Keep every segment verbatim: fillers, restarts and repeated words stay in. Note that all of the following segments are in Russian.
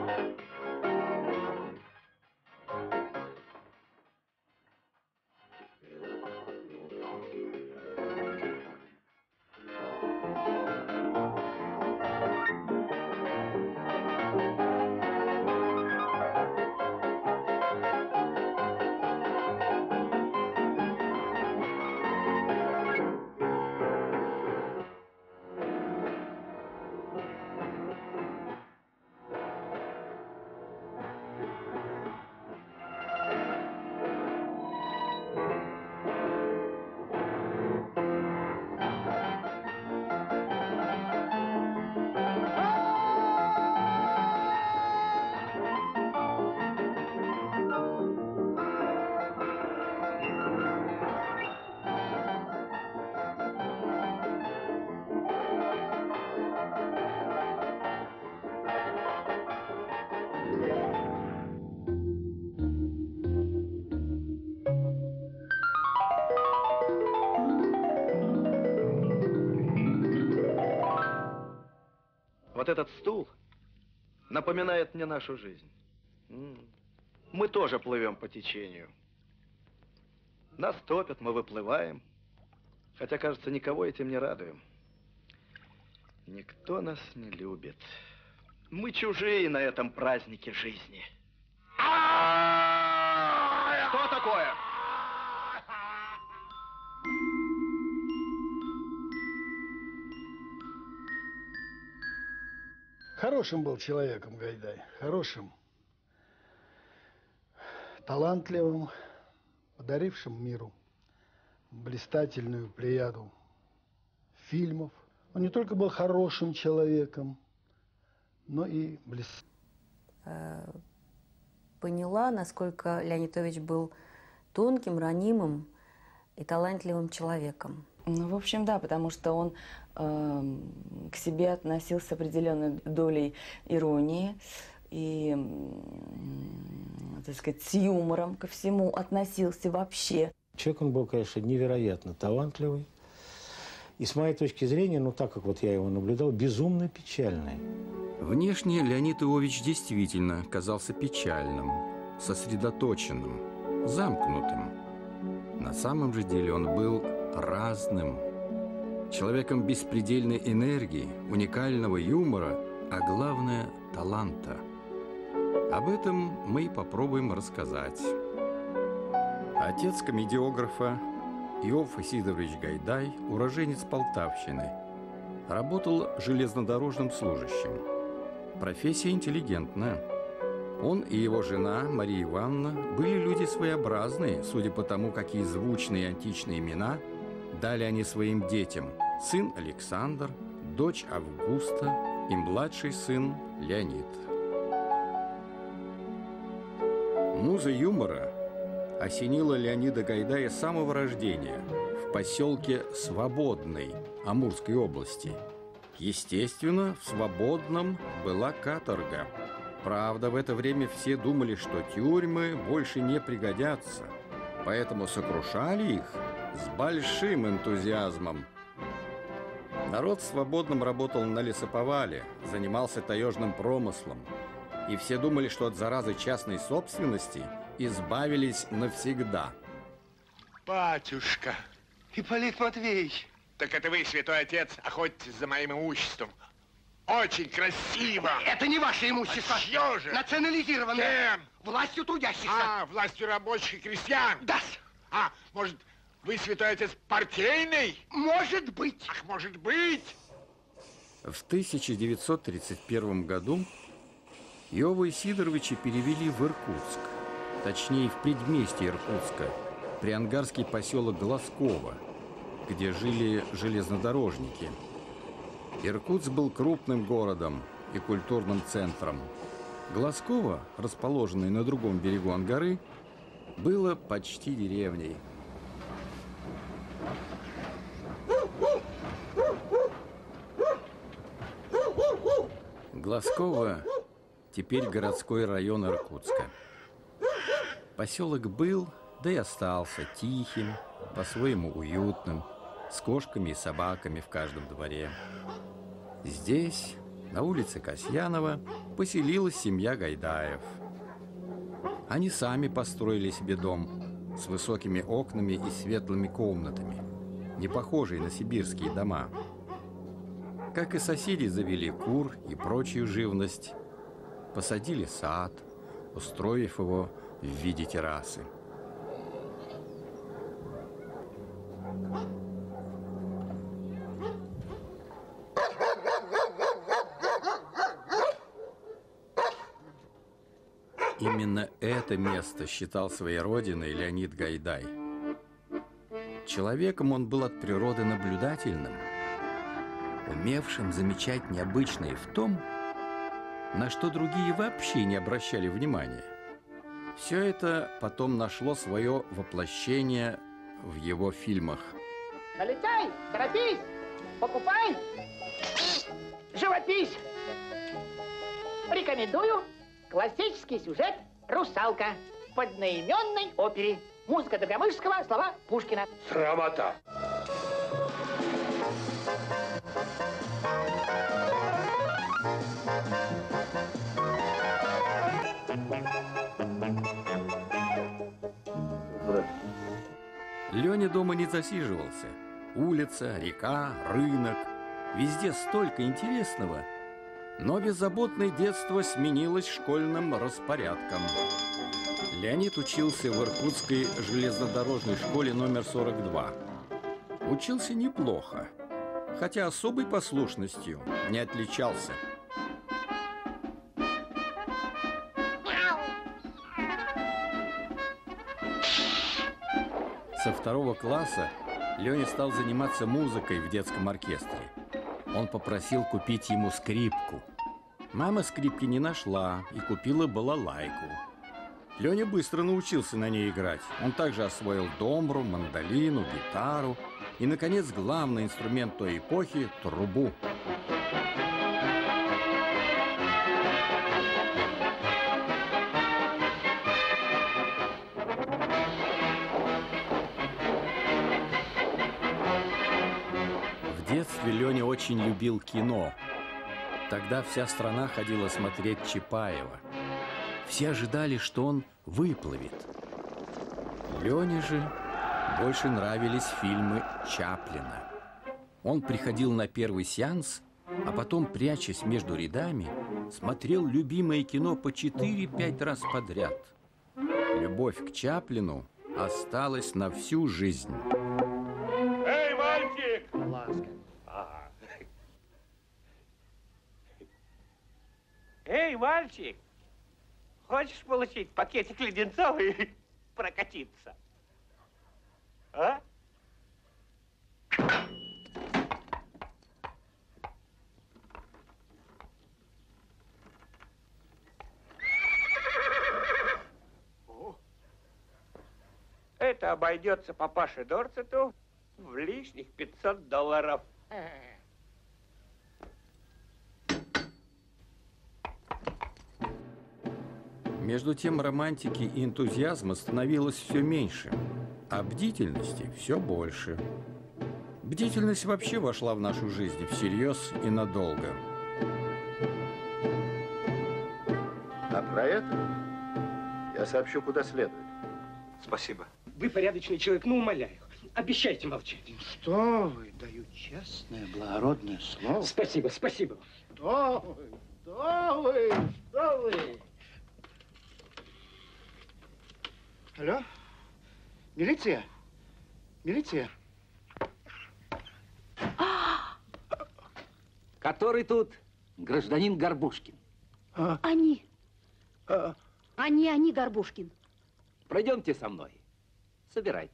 Вот этот стул напоминает мне нашу жизнь. Мы тоже плывем по течению. Нас топят, мы выплываем. Хотя, кажется, никого этим не радуем. Никто нас не любит. Мы чужие на этом празднике жизни. Что такое? Хорошим был человеком Гайдай, хорошим, талантливым, подарившим миру блистательную плеяду фильмов. Он не только был хорошим человеком, но и блистательным. Поняла, насколько Леонид Ильич был тонким, ранимым и талантливым человеком. Ну, в общем, да, потому что он э, к себе относился с определенной долей иронии и, э, так сказать, с юмором ко всему относился вообще. Человек он был, конечно, невероятно талантливый. И с моей точки зрения, ну так как вот я его наблюдал, безумно печальный. Внешне Леонид Иович действительно казался печальным, сосредоточенным, замкнутым. На самом же деле он был разным. Человеком беспредельной энергии, уникального юмора, а главное – таланта. Об этом мы и попробуем рассказать. Отец комедиографа Иов Исидорович Гайдай, уроженец Полтавщины, работал железнодорожным служащим. Профессия интеллигентная. Он и его жена Мария Ивановна были люди своеобразные, судя по тому, какие звучные античные имена дали они своим детям. Сын Александр, дочь Августа и младший сын Леонид. Муза юмора осенила Леонида Гайдая с самого рождения в поселке Свободный Амурской области. Естественно, в Свободном была каторга. Правда, в это время все думали, что тюрьмы больше не пригодятся, поэтому сокрушали их с большим энтузиазмом. Народ в Свободном работал на лесоповале, занимался таежным промыслом. И все думали, что от заразы частной собственности избавились навсегда. Батюшка, Ипполит Матвеевич. Так это вы, святой отец, охотитесь за моим имуществом. Очень красиво. Это не ваше имущество. А чье же? Национализированное. Кем? Властью трудящихся. А, властью рабочих и крестьян. Да. А, может, вы, святой отец, партийный? Может быть. Ах, может быть. В тысяча девятьсот тридцать первом году Иова Исидоровича перевели в Иркутск, точнее, в предместье Иркутска, приангарский поселок Глазково, где жили железнодорожники. Иркутск был крупным городом и культурным центром. Глазково, расположенное на другом берегу Ангары, было почти деревней. Глазково теперь городской район Иркутска. Поселок был, да и остался тихим, по-своему уютным, с кошками и собаками в каждом дворе. Здесь на улице Касьянова поселилась семья Гайдаев. Они сами построили себе дом с высокими окнами и светлыми комнатами, не похожий на сибирские дома. Как и соседи, завели кур и прочую живность, посадили сад, устроив его в виде террасы. Именно это место считал своей родиной Леонид Гайдай. Человеком он был от природы наблюдательным, умевшим замечать необычное в том, на что другие вообще не обращали внимания. Все это потом нашло свое воплощение в его фильмах. Налетай, торопись, покупай, живопись. Рекомендую классический сюжет «Русалка» в одноименной опере. Музыка Доргомышского, слова Пушкина. Срамота. Леня дома не засиживался. Улица, река, рынок. Везде столько интересного. Но беззаботное детство сменилось школьным распорядком. Леонид учился в Иркутской железнодорожной школе номер сорок два. Учился неплохо, хотя особой послушностью не отличался. Со второго класса Леня стал заниматься музыкой в детском оркестре. Он попросил купить ему скрипку. Мама скрипки не нашла и купила балалайку. Леня быстро научился на ней играть. Он также освоил домбру, мандолину, гитару и, наконец, главный инструмент той эпохи – трубу. В детстве Леня очень любил кино. Тогда вся страна ходила смотреть Чапаева. Все ожидали, что он выплывет. Лене же больше нравились фильмы Чаплина. Он приходил на первый сеанс, а потом, прячась между рядами, смотрел любимое кино по четыре-пять раз подряд. Любовь к Чаплину осталась на всю жизнь. Эй, мальчик! Ласка. Ага. Эй, мальчик! Хочешь получить пакетик леденцов и прокатиться? А? Это обойдется папаше Дорцету в лишних пятьсот долларов. Между тем романтики и энтузиазма становилось все меньше, а бдительности все больше. Бдительность вообще вошла в нашу жизнь всерьез и надолго. А про это я сообщу куда следует. Спасибо. Вы порядочный человек, ну, умоляю. Обещайте молчать. Что вы, даю честное, благородное слово. Спасибо, спасибо. Что вы, что вы, что вы? Алло? Милиция? Милиция? Который тут гражданин Горбушкин? А, Они. а, Они, они, Горбушкин. Пройдемте со мной. Собирайтесь.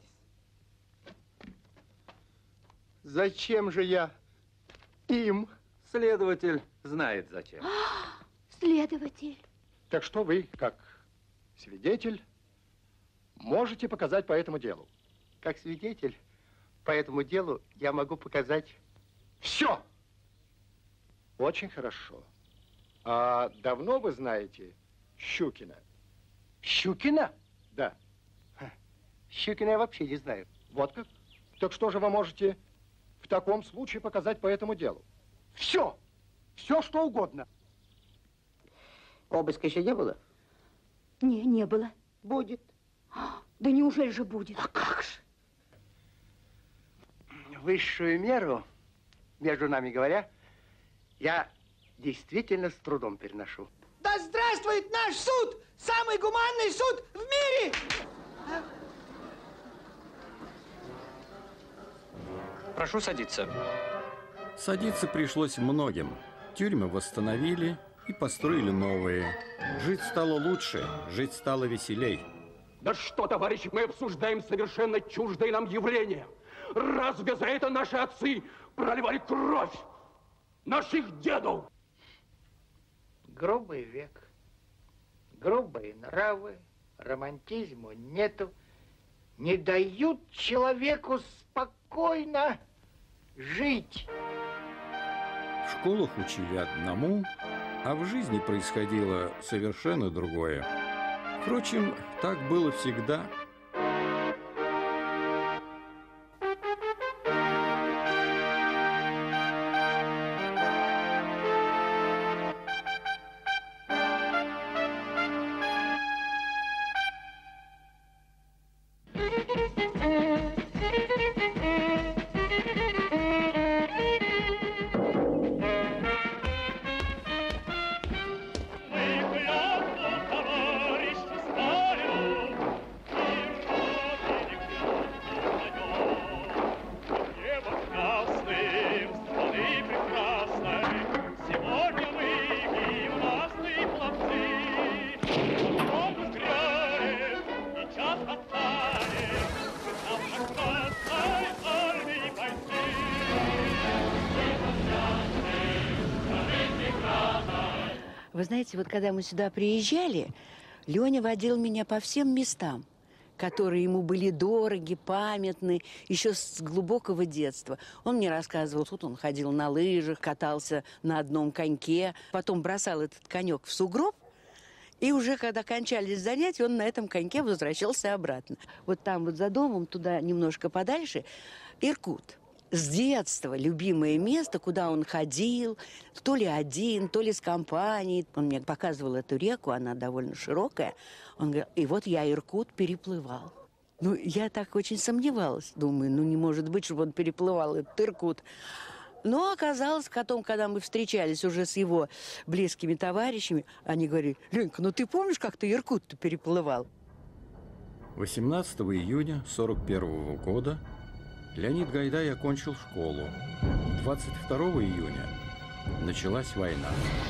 зачем же я им? Следователь знает зачем. Следователь. Так что вы, как свидетель, можете показать по этому делу? Как свидетель по этому делу я могу показать Все! Очень хорошо. А давно вы знаете Щукина? Щукина? Да. Щукина я вообще не знаю. Вот как? Так что же вы можете в таком случае показать по этому делу? Все! Все, что угодно. Обыска еще не было? Не, не было. Будет. Да неужели же будет? А как же? Высшую меру, между нами говоря, я действительно с трудом переношу. Да здравствует наш суд! Самый гуманный суд в мире! Прошу садиться. Садиться пришлось многим. Тюрьмы восстановили и построили новые. Жить стало лучше, жить стало веселей. Да что, товарищи, мы обсуждаем совершенно чуждое нам явление. Разве за это наши отцы проливали кровь наших дедов? Грубый век, грубые нравы, романтизму нету, не дают человеку спокойно жить. В школах учили одному, а в жизни происходило совершенно другое. Впрочем, так было всегда. Вы знаете, вот когда мы сюда приезжали, Леня водил меня по всем местам, которые ему были дороги, памятны, еще с глубокого детства. Он мне рассказывал, тут он ходил на лыжах, катался на одном коньке, потом бросал этот конек в сугроб, и уже когда кончались занятия, он на этом коньке возвращался обратно. Вот там вот за домом, туда немножко подальше, Иркут. С детства любимое место, куда он ходил, то ли один, то ли с компанией. Он мне показывал эту реку, она довольно широкая. Он говорил, и вот я Иркут переплывал. Ну, я так очень сомневалась. Думаю, ну, не может быть, чтобы он переплывал этот Иркут. Но оказалось, потом, когда мы встречались уже с его близкими товарищами, они говорили, Ленька, ну ты помнишь, как ты Иркут-то переплывал? восемнадцатого июня сорок первого года Леонид Гайдай окончил школу. двадцать второго июня началась война.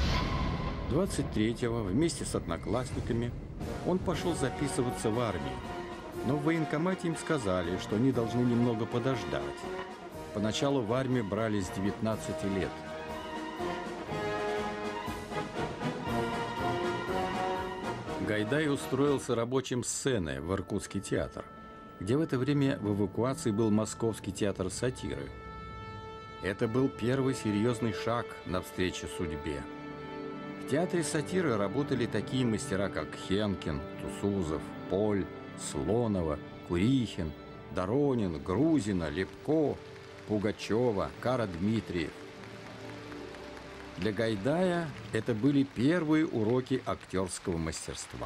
двадцать третьего вместе с одноклассниками он пошел записываться в армию. Но в военкомате им сказали, что они должны немного подождать. Поначалу в армию брали с девятнадцати лет. Гайдай устроился рабочим сцены в Иркутский театр, где в это время в эвакуации был Московский театр сатиры. Это был первый серьезный шаг навстречу судьбе. В театре сатиры работали такие мастера, как Хенкин, Тусузов, Поль, Слонова, Курихин, Доронин, Грузина, Лепко, Пугачева, Кара Дмитриев. Для Гайдая это были первые уроки актерского мастерства.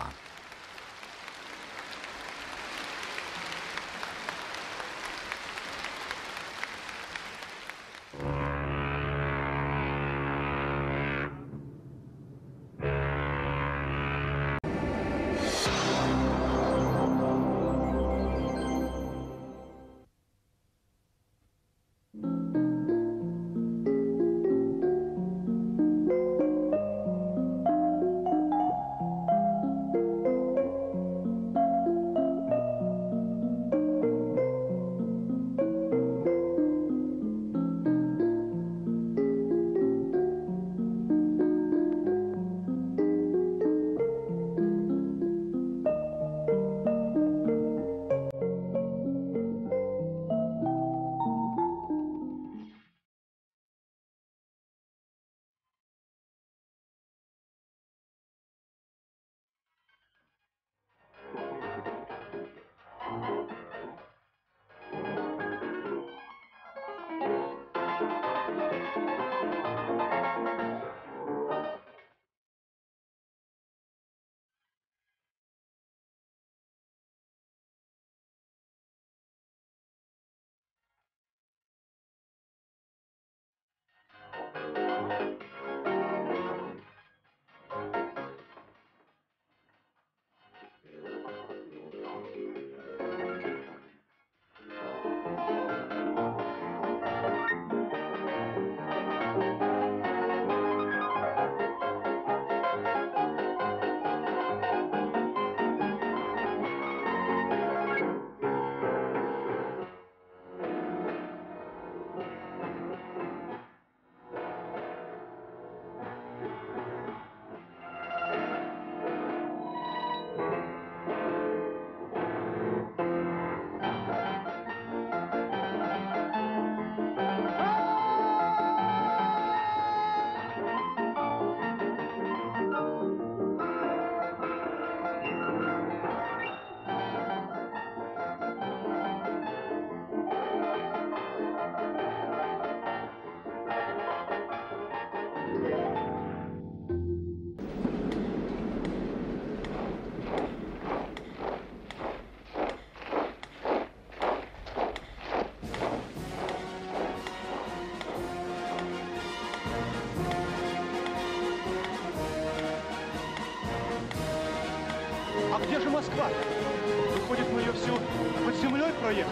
А где же Москва? Выходит, мы ее всю под землей проехали?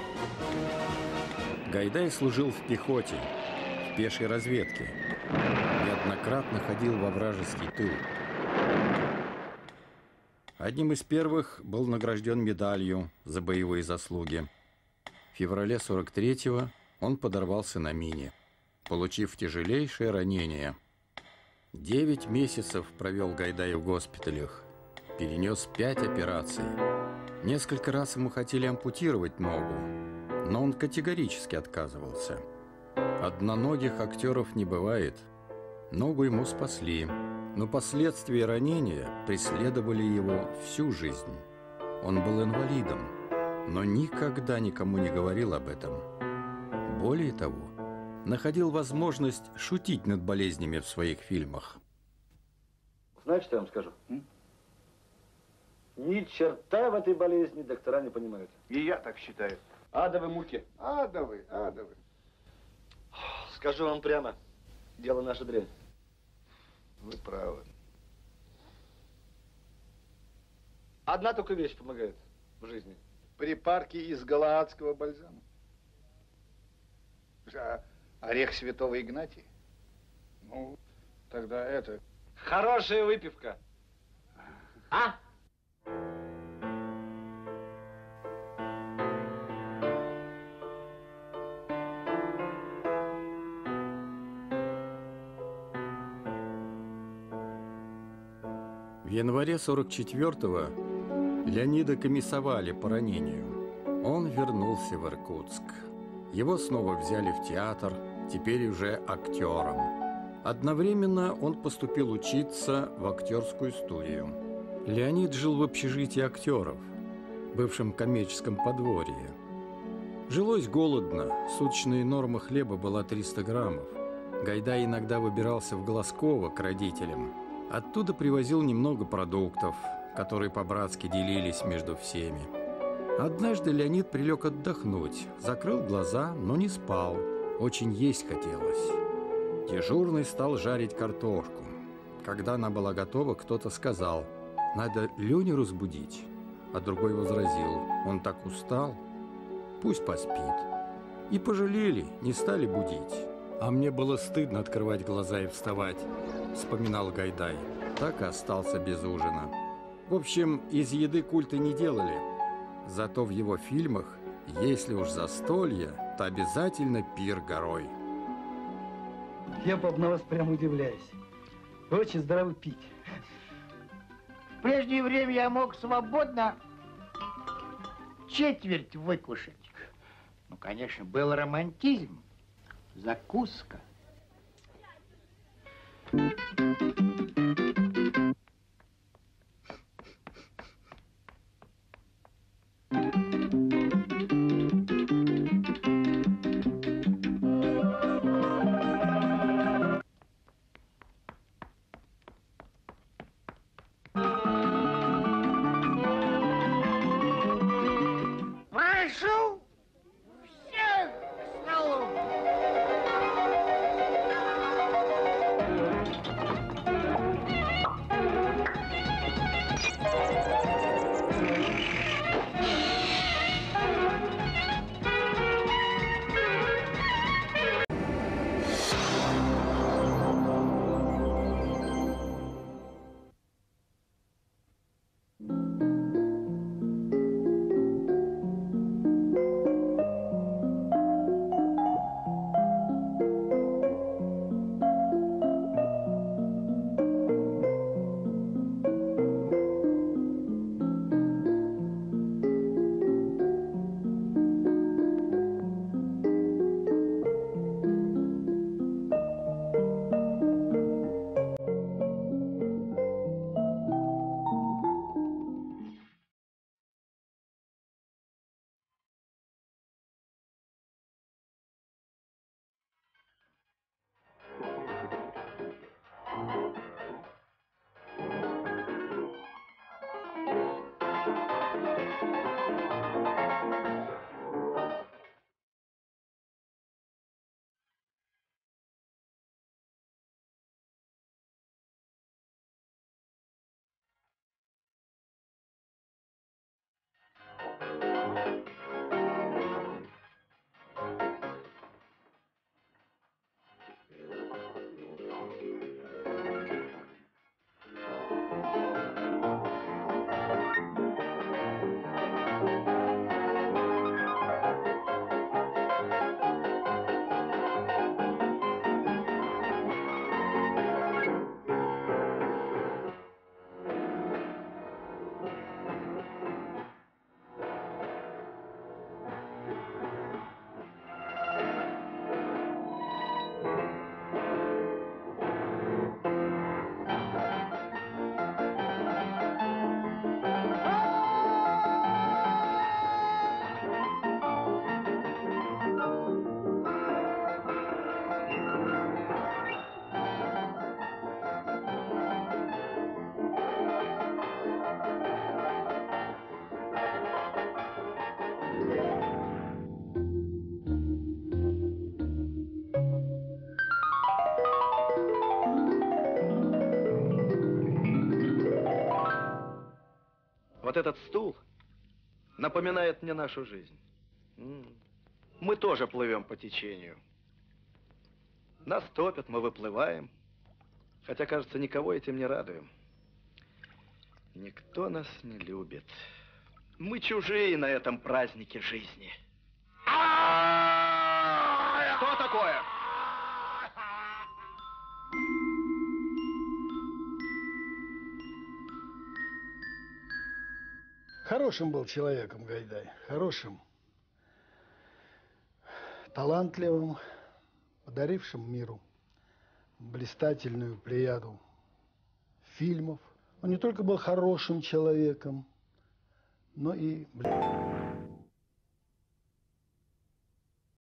Гайдай служил в пехоте, в пешей разведке. Неоднократно ходил во вражеский тыл. Одним из первых был награжден медалью за боевые заслуги. В феврале сорок третьего он подорвался на мине, получив тяжелейшее ранение. Девять месяцев провел Гайдай в госпиталях, перенес пять операций. Несколько раз ему хотели ампутировать ногу, но он категорически отказывался. Одноногих актеров не бывает. Ногу ему спасли, но последствия ранения преследовали его всю жизнь. Он был инвалидом, но никогда никому не говорил об этом. Более того, находил возможность шутить над болезнями в своих фильмах. Знаете, что я вам скажу? М? Ни черта в этой болезни доктора не понимают. И я так считаю. Адовы муки. Адовы, адовы. Скажу вам прямо, дело наше дрянь. Вы правы. Одна только вещь помогает в жизни. Припарки из галаадского бальзама. А орех святого Игнатия? Ну, тогда это... Хорошая выпивка. А? В январе сорок четвёртого Леонида комиссовали по ранению. Он вернулся в Иркутск. Его снова взяли в театр, теперь уже актером. Одновременно он поступил учиться в актерскую студию. Леонид жил в общежитии актеров, бывшем коммерческом подворье. Жилось голодно, суточная норма хлеба была триста граммов. Гайдай иногда выбирался в Глазково к родителям. Оттуда привозил немного продуктов, которые по-братски делились между всеми. Однажды Леонид прилег отдохнуть, закрыл глаза, но не спал. Очень есть хотелось. Дежурный стал жарить картошку. Когда она была готова, кто-то сказал: «Надо Леню разбудить». А другой возразил: «Он так устал, пусть поспит». И пожалели, не стали будить. «А мне было стыдно открывать глаза и вставать», — вспоминал Гайдай. Так и остался без ужина. В общем, из еды культа не делали. Зато в его фильмах, если уж застолье, то обязательно пир горой. Я, пап, на вас прям удивляюсь. Вы очень здраво пить. В прежнее время я мог свободно четверть выкушать. Ну, конечно, был романтизм. Закуска. Прошу всех к столу. Вот этот стул напоминает мне нашу жизнь. Мы тоже плывем по течению. Нас топят, мы выплываем. Хотя, кажется, никого этим не радуем. Никто нас не любит. Мы чужие на этом празднике жизни. Что такое? Хорошим был человеком Гайдай, хорошим, талантливым, подарившим миру блистательную плеяду фильмов. Он не только был хорошим человеком, но и...